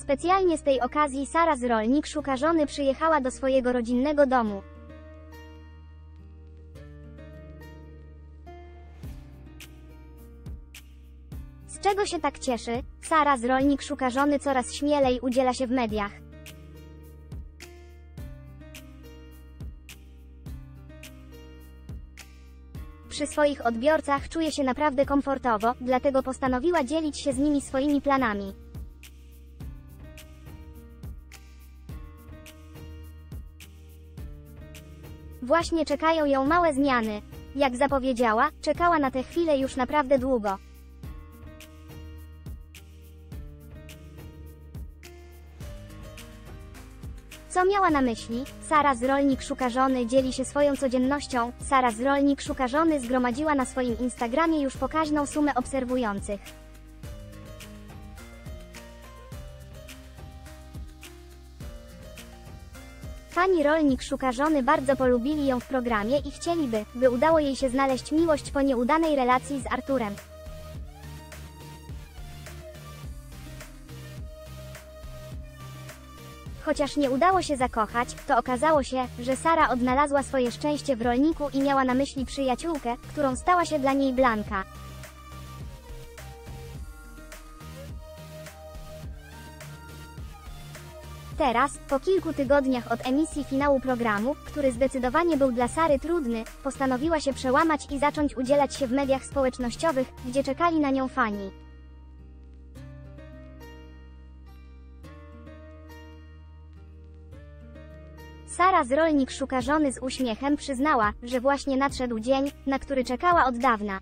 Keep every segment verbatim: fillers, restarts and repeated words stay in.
Specjalnie z tej okazji Sara z Rolnik Szuka Żony przyjechała do swojego rodzinnego domu. Z czego się tak cieszy? Sara z Rolnik Szuka Żony coraz śmielej udziela się w mediach. Przy swoich odbiorcach czuje się naprawdę komfortowo, dlatego postanowiła dzielić się z nimi swoimi planami. Właśnie czekają ją małe zmiany. Jak zapowiedziała, czekała na tę chwilę już naprawdę długo. Co miała na myśli? Sara z Rolnik Szuka Żony dzieli się swoją codziennością. Sara z Rolnik Szuka Żony zgromadziła na swoim Instagramie już pokaźną sumę obserwujących. Fani Rolnik Szuka Żony bardzo polubili ją w programie i chcieliby, by udało jej się znaleźć miłość po nieudanej relacji z Arturem. Chociaż nie udało się zakochać, to okazało się, że Sara odnalazła swoje szczęście w rolniku i miała na myśli przyjaciółkę, którą stała się dla niej Blanka. Teraz, po kilku tygodniach od emisji finału programu, który zdecydowanie był dla Sary trudny, postanowiła się przełamać i zacząć udzielać się w mediach społecznościowych, gdzie czekali na nią fani. Sara z Rolnik Szuka Żony z uśmiechem przyznała, że właśnie nadszedł dzień, na który czekała od dawna.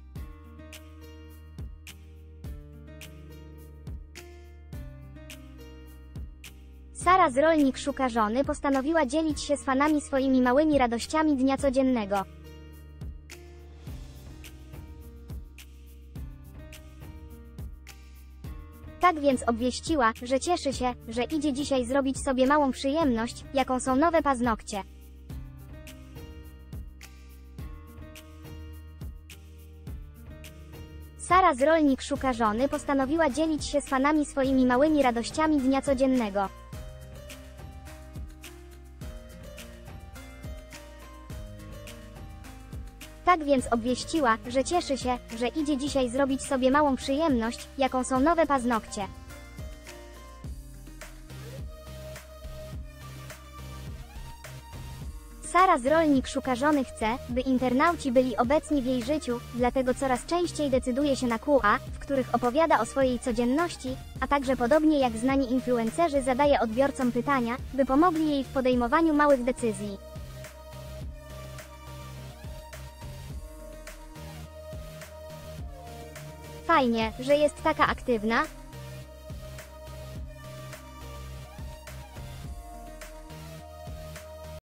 Sara z Rolnik Szuka Żony postanowiła dzielić się z fanami swoimi małymi radościami dnia codziennego. Tak więc obwieściła, że cieszy się, że idzie dzisiaj zrobić sobie małą przyjemność, jaką są nowe paznokcie. Sara z Rolnik Szuka Żony postanowiła dzielić się z fanami swoimi małymi radościami dnia codziennego. Tak więc obwieściła, że cieszy się, że idzie dzisiaj zrobić sobie małą przyjemność, jaką są nowe paznokcie. Sara z Rolnik Szuka Żony chce, by internauci byli obecni w jej życiu, dlatego coraz częściej decyduje się na Q A, w których opowiada o swojej codzienności, a także podobnie jak znani influencerzy zadaje odbiorcom pytania, by pomogli jej w podejmowaniu małych decyzji. Fajnie, że jest taka aktywna,